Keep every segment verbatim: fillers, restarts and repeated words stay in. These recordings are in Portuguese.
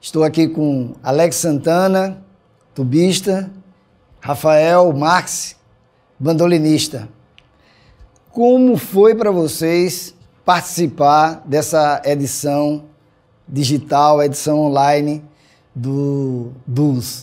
Estou aqui com Alex Santana, tubista, Rafael Marx, bandolinista. Como foi para vocês participar dessa edição digital, edição online do Dus?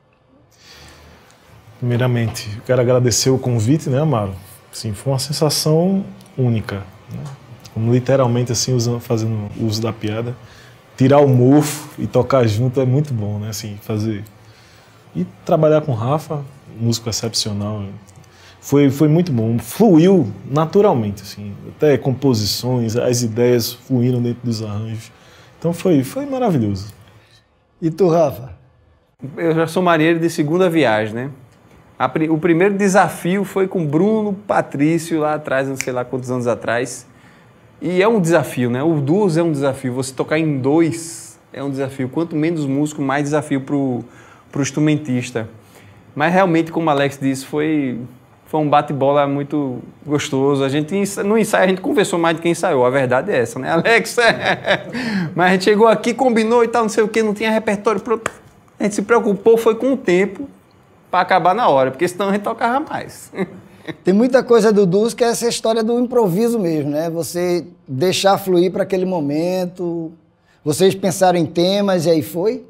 Primeiramente, eu quero agradecer o convite, né, Amaro? Sim, foi uma sensação única, né? Como literalmente assim, usando, fazendo uso da piada, tirar o mofo e tocar junto é muito bom, né? Assim, fazer e trabalhar com o Rafa, músico excepcional, foi foi muito bom, fluiu naturalmente, assim, até composições, as ideias fluíram dentro dos arranjos, então foi foi maravilhoso. E tu, Rafa? Eu já sou marinheiro de segunda viagem, né? A, o primeiro desafio foi com Bruno Patrício, lá atrás, não sei lá quantos anos atrás. E é um desafio, né? O Dus é um desafio. Você tocar em dois é um desafio. Quanto menos músico, mais desafio pro, pro instrumentista. Mas realmente, como o Alex disse, foi, foi um bate-bola muito gostoso. A gente, no ensaio, a gente conversou mais do que ensaiou. A verdade é essa, né, Alex? Mas a gente chegou aqui, combinou e tal, não sei o quê, não tinha repertório pronto. A gente se preocupou, foi com o tempo, para acabar na hora, porque senão a gente tocava mais. Tem muita coisa do Dus que é essa história do improviso mesmo, né? Você deixar fluir para aquele momento. Vocês pensaram em temas e aí foi?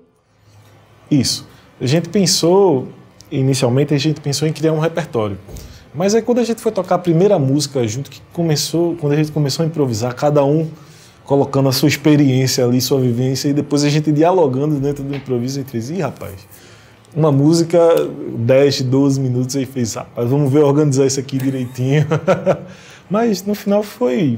Isso. A gente pensou, inicialmente a gente pensou em criar um repertório. Mas aí quando a gente foi tocar a primeira música junto, que começou, quando a gente começou a improvisar, cada um colocando a sua experiência ali, sua vivência, e depois a gente dialogando dentro do improviso entre si, rapaz, uma música, dez, doze minutos, aí fez, rapaz, vamos ver, organizar isso aqui direitinho. Mas no final foi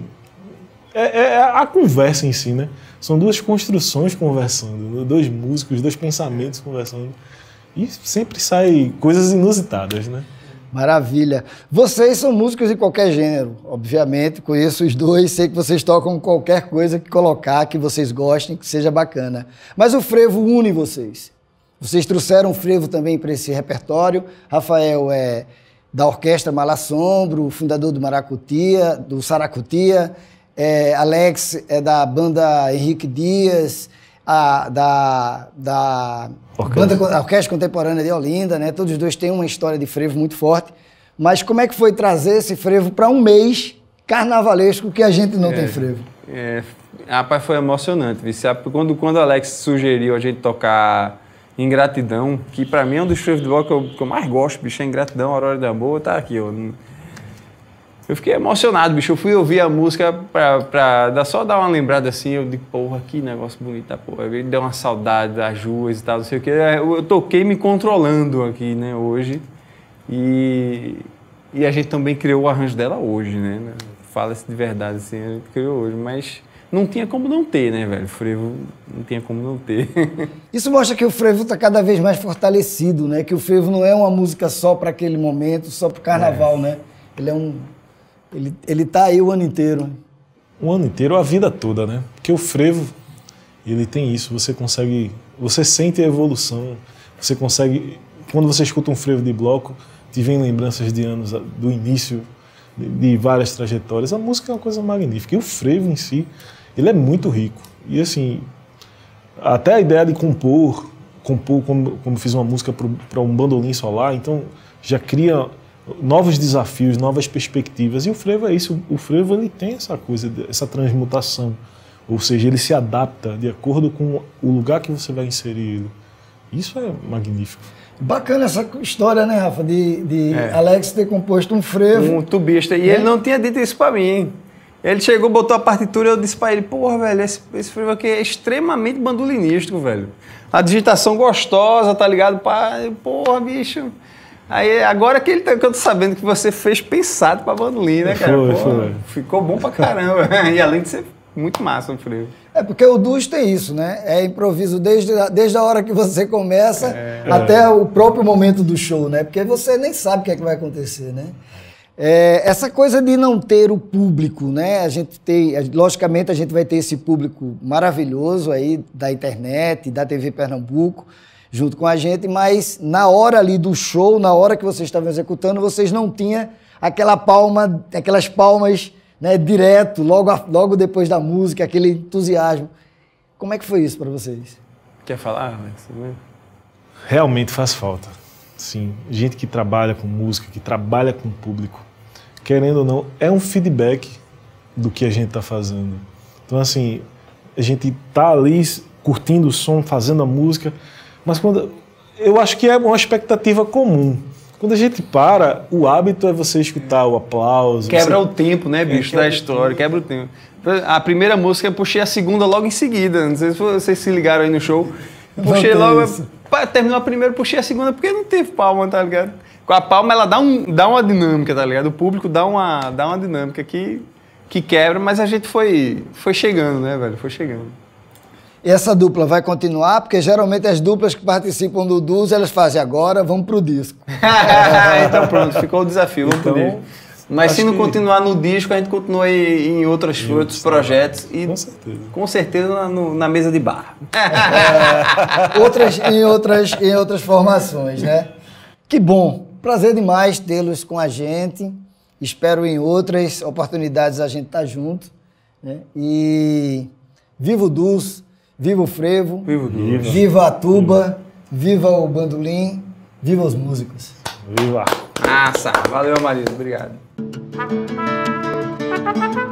é, é a conversa em si, né? São duas construções conversando, dois músicos, dois pensamentos conversando. E sempre sai coisas inusitadas, né? Maravilha. Vocês são músicos de qualquer gênero, obviamente, conheço os dois, sei que vocês tocam qualquer coisa que colocar, que vocês gostem, que seja bacana. Mas o frevo une vocês. Vocês trouxeram o frevo também para esse repertório. Rafael é da Orquestra Malassombro, fundador do Maracutia, do Saracutia. É, Alex é da banda Henrique Dias, a, da, da Orquestra. Banda, Orquestra Contemporânea de Olinda, né? Todos os dois têm uma história de frevo muito forte. Mas como é que foi trazer esse frevo para um mês carnavalesco que a gente não é, tem frevo? É, rapaz, foi emocionante. Quando, quando o Alex sugeriu a gente tocar Ingratidão, que pra mim é um dos frevos de bloco que eu, que eu mais gosto, bicho, é Ingratidão, Aurora da Boa, tá aqui, ó. Eu fiquei emocionado, bicho, eu fui ouvir a música pra, pra dar, só dar uma lembrada assim, eu digo, porra, que negócio bonito, tá, porra, deu uma saudade das ruas e tal, não sei o que, eu, eu toquei me controlando aqui, né, hoje, e, e a gente também criou o arranjo dela hoje, né, fala-se de verdade, assim, a gente criou hoje, mas não tinha como não ter, né, velho? O frevo não tinha como não ter. Isso mostra que o frevo está cada vez mais fortalecido, né? Que o frevo não é uma música só para aquele momento, só para o carnaval, é. né? Ele é um... Ele, ele tá aí o ano inteiro. O ano inteiro, a vida toda, né? Porque o frevo, ele tem isso, você consegue... Você sente a evolução, você consegue... Quando você escuta um frevo de bloco, te vem lembranças de anos, do início, de, de várias trajetórias. A música é uma coisa magnífica. E o frevo em si, ele é muito rico. E assim, até a ideia de compor, compor como, como fiz uma música para um bandolim solar, então já cria novos desafios, novas perspectivas. E o frevo é isso, o frevo ele tem essa coisa, essa transmutação. Ou seja, ele se adapta de acordo com o lugar que você vai inserir ele. Isso é magnífico. Bacana essa história, né, Rafa? De, de é. Alex ter composto um frevo. Um tubista. E é. ele não tinha dito isso pra mim, hein? Ele chegou, botou a partitura e eu disse pra ele, porra, velho, esse, esse frevo aqui é extremamente bandolinístico, velho. A digitação gostosa, tá ligado? Pá, porra, bicho. Aí, agora que, ele tá, que eu tô sabendo que você fez pensado pra bandolim, né, cara? Foi, porra, foi. Ficou bom pra caramba. E além de ser muito massa o frevo. É porque o Dus tem isso, né? É improviso desde a, desde a hora que você começa é, até é. o próprio momento do show, né? Porque você nem sabe o que é que vai acontecer, né? É, essa coisa de não ter o público, né? A gente tem, logicamente, a gente vai ter esse público maravilhoso aí da internet, da T V Pernambuco, junto com a gente, mas na hora ali do show, na hora que vocês estavam executando, vocês não tinham aquela palma, aquelas palmas, né, direto, logo, logo depois da música, aquele entusiasmo. Como é que foi isso para vocês? Quer falar, Alex? Realmente faz falta. Sim, gente que trabalha com música, que trabalha com público, querendo ou não, é um feedback do que a gente está fazendo. Então, assim, a gente tá ali curtindo o som, fazendo a música, mas quando eu acho que é uma expectativa comum. Quando a gente para, o hábito é você escutar o aplauso. Quebra você... o tempo, né, bicho, é, da história, quebra o tempo. A primeira música eu puxei a segunda logo em seguida, não sei se vocês se ligaram aí no show. Puxei logo, pá, terminou a primeira, puxei a segunda, porque não teve palma, tá ligado? Com a palma ela dá, um, dá uma dinâmica, tá ligado? O público dá uma, dá uma dinâmica que, que quebra, mas a gente foi, foi chegando, né, velho? Foi chegando. E essa dupla vai continuar? Porque geralmente as duplas que participam do Duz, elas fazem agora, vamos pro disco. Então pronto, ficou o desafio, vamos então, pro disco. Mas se não que... continuar no disco, a gente continua em, em outros, em outros projetos. E com certeza. Com certeza na, no, na mesa de bar. É, outras, em, outras, em outras formações, né? Que bom. Prazer demais tê-los com a gente. Espero em outras oportunidades a gente estar junto. Né? E viva o Duz, viva o frevo, viva, o Duz. Viva a tuba, viva o bandolim, viva os músicos. Viva! Massa! Valeu, Marido. Obrigado.